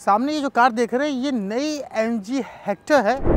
सामने ये जो कार देख रहे हैं ये नई MG हेक्टर है।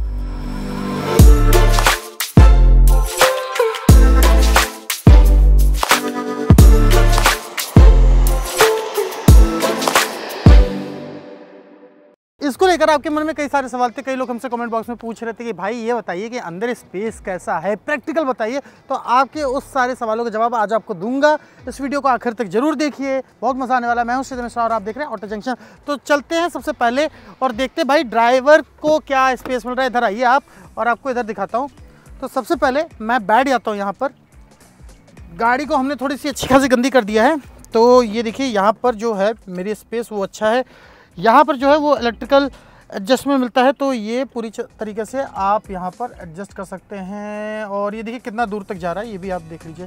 इसको लेकर आपके मन में कई सारे सवाल थे। कई लोग हमसे कमेंट बॉक्स में पूछ रहे थे कि भाई ये बताइए कि अंदर स्पेस कैसा है, प्रैक्टिकल बताइए। तो आपके उस सारे सवालों का जवाब आज आपको दूंगा। इस वीडियो को आखिर तक जरूर देखिए, बहुत मजा आने वाला है। मैं हूं श्रीधर मिश्रा और आप देख रहे हैं ऑटो जंक्शन। तो चलते हैं सबसे पहले और देखते हैं भाई ड्राइवर को क्या स्पेस मिल रहा है। इधर आइए आप और आपको इधर दिखाता हूँ। तो सबसे पहले मैं बैठ जाता हूँ यहाँ पर। गाड़ी को हमने थोड़ी सी अच्छी खासी गंदी कर दिया है। तो ये देखिए यहाँ पर जो है मेरी स्पेस वो अच्छा है। यहाँ पर जो है वो इलेक्ट्रिकल एडजस्टमेंट मिलता है, तो ये पूरी तरीके से आप यहाँ पर एडजस्ट कर सकते हैं। और ये देखिए कितना दूर तक जा रहा है, ये भी आप देख लीजिए।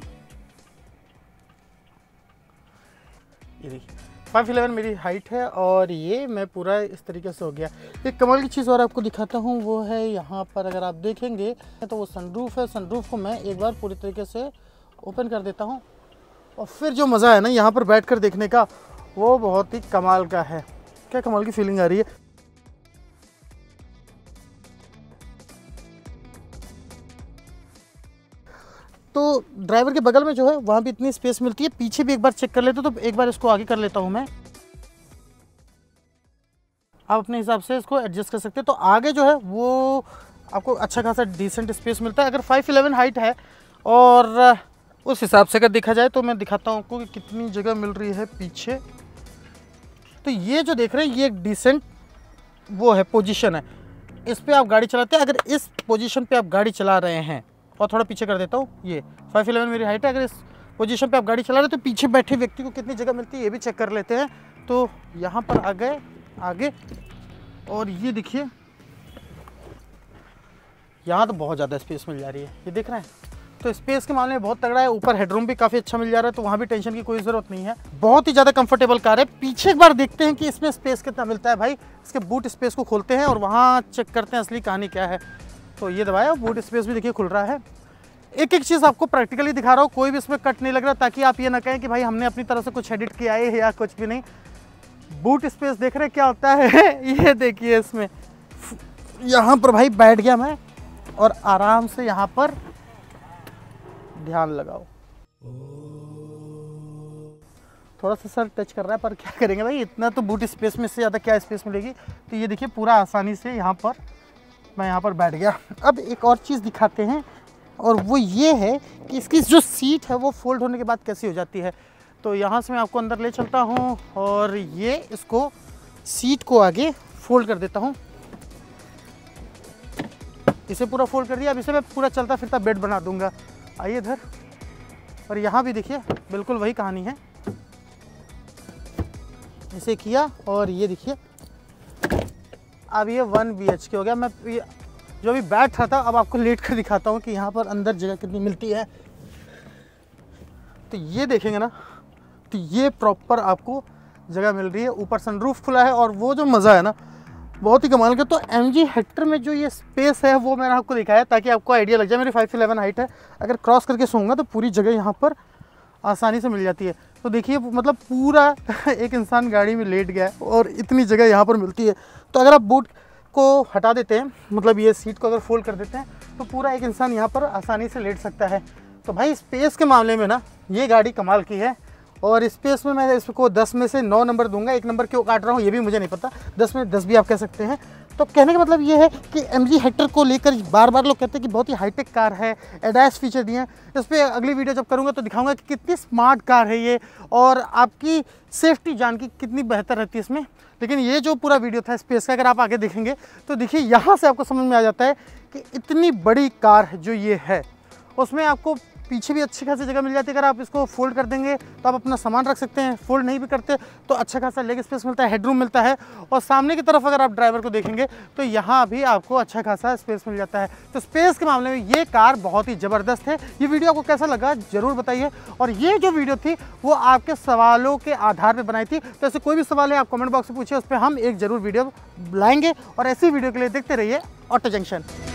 ये देखिए 5'11" मेरी हाइट है और ये मैं पूरा इस तरीके से हो गया। एक कमाल की चीज़ और आपको दिखाता हूँ, वो है यहाँ पर अगर आप देखेंगे तो वो सनरूफ है। सनरूफ को मैं एक बार पूरी तरीके से ओपन कर देता हूँ और फिर जो मज़ा है ना यहाँ पर बैठ कर देखने का, वो बहुत ही कमाल का है। क्या कमाल की फीलिंग आ रही है। तो ड्राइवर के बगल में जो है वहाँ भी इतनी स्पेस मिलती है। पीछे भी एक बार चेक कर लेते हो, तो एक बार इसको आगे कर लेता हूँ मैं। आप अपने हिसाब से इसको एडजस्ट कर सकते हैं। तो आगे जो है वो आपको अच्छा खासा डिसेंट स्पेस मिलता है। अगर 5'11" हाइट है और उस हिसाब से अगर देखा जाए तो मैं दिखाता हूँ आपको कि कितनी जगह मिल रही है पीछे। तो ये जो देख रहे हैं ये एक डिसेंट वो है, पोजीशन है। इस पे आप गाड़ी चलाते हैं। अगर इस पोजीशन पे आप गाड़ी चला रहे हैं, और थोड़ा पीछे कर देता हूँ, ये 5'11" मेरी हाइट है। अगर इस पोजीशन पे आप गाड़ी चला रहे हैं तो पीछे बैठे व्यक्ति को कितनी जगह मिलती है ये भी चेक कर लेते हैं। तो यहाँ पर आ गए आगे और ये देखिए यहाँ तो बहुत ज़्यादा स्पेस मिल जा रही है, ये देख रहे हैं। तो स्पेस के मामले में बहुत तगड़ा है। ऊपर हेडरूम भी काफ़ी अच्छा मिल जा रहा है, तो वहाँ भी टेंशन की कोई ज़रूरत नहीं है। बहुत ही ज़्यादा कंफर्टेबल कार है। पीछे एक बार देखते हैं कि इसमें स्पेस कितना मिलता है। भाई इसके बूट स्पेस को खोलते हैं और वहाँ चेक करते हैं असली कहानी क्या है। तो ये दबाया, बूट स्पेस भी देखिए खुल रहा है। एक एक चीज़ आपको प्रैक्टिकली दिखा रहा हूँ, कोई भी इसमें कट नहीं लग रहा, ताकि आप ये ना कहें कि भाई हमने अपनी तरफ से कुछ एडिट किया है या कुछ भी नहीं। बूट स्पेस देख रहे क्या होता है ये देखिए, इसमें यहाँ पर भाई बैठ गया मैं और आराम से यहाँ पर ध्यान लगाओ। थोड़ा सा सर टच कर रहा है, पर क्या करेंगे भाई, इतना तो बूट स्पेस में से ज़्यादा क्या स्पेस मिलेगी। तो ये देखिए पूरा आसानी से यहाँ पर मैं यहाँ पर बैठ गया। अब एक और चीज़ दिखाते हैं, और वो ये है कि इसकी जो सीट है वो फोल्ड होने के बाद कैसी हो जाती है। तो यहाँ से मैं आपको अंदर ले चलता हूँ और ये इसको सीट को आगे फोल्ड कर देता हूँ। इसे पूरा फोल्ड कर दिया। अब इसे मैं पूरा चलता फिरता बेड बना दूंगा। आइए इधर, और यहाँ भी देखिए बिल्कुल वही कहानी है। इसे किया और ये देखिए अब ये 1 BHK हो गया। मैं जो भी बैठ रहा था, अब आपको लेट कर दिखाता हूँ कि यहाँ पर अंदर जगह कितनी मिलती है। तो ये देखेंगे ना, तो ये प्रॉपर आपको जगह मिल रही है। ऊपर सनरूफ खुला है और वो जो मज़ा है ना बहुत ही कमाल का। तो MG हेक्टर में जो ये स्पेस है वो मैंने आपको दिखाया ताकि आपको आइडिया लग जाए। मेरी 5'11" हाइट है, अगर क्रॉस करके सोऊंगा तो पूरी जगह यहाँ पर आसानी से मिल जाती है। तो देखिए मतलब पूरा एक इंसान गाड़ी में लेट गया है और इतनी जगह यहाँ पर मिलती है। तो अगर आप बूट को हटा देते हैं, मतलब ये सीट को अगर फोल्ड कर देते हैं, तो पूरा एक इंसान यहाँ पर आसानी से लेट सकता है। तो भाई स्पेस के मामले में ना ये गाड़ी कमाल की है। और स्पेस में मैं इसको 10 में से 9 नंबर दूंगा। 1 नंबर क्यों काट रहा हूँ ये भी मुझे नहीं पता, 10 में 10 भी आप कह सकते हैं। तो कहने का मतलब ये है कि MG हेक्टर को लेकर बार बार लोग कहते हैं कि बहुत ही हाईटेक कार है, एडवांस फीचर दिए हैं। इस पर अगली वीडियो जब करूँगा तो दिखाऊंगा कि कितनी स्मार्ट कार है ये, और आपकी सेफ्टी जान की कितनी बेहतर रहती है इसमें। लेकिन ये जो पूरा वीडियो था स्पेस का, अगर आप आगे देखेंगे तो देखिए यहाँ से आपको समझ में आ जाता है कि इतनी बड़ी कार जो ये है उसमें आपको पीछे भी अच्छी खासी जगह मिल जाती है। अगर आप इसको फोल्ड कर देंगे तो आप अपना सामान रख सकते हैं। फोल्ड नहीं भी करते तो अच्छा खासा लेग स्पेस मिलता है, हेडरूम मिलता है। और सामने की तरफ अगर आप ड्राइवर को देखेंगे तो यहाँ भी आपको अच्छा खासा स्पेस मिल जाता है। तो स्पेस के मामले में ये कार बहुत ही ज़बरदस्त है। ये वीडियो आपको कैसा लगा ज़रूर बताइए। और ये जो वीडियो थी वो आपके सवालों के आधार पर बनाई थी। तो ऐसे कोई भी सवाल है आप कमेंट बॉक्स में पूछिए, उस पर हम एक ज़रूर वीडियो लाएंगे। और ऐसी वीडियो के लिए देखते रहिए ऑटो जंक्शन।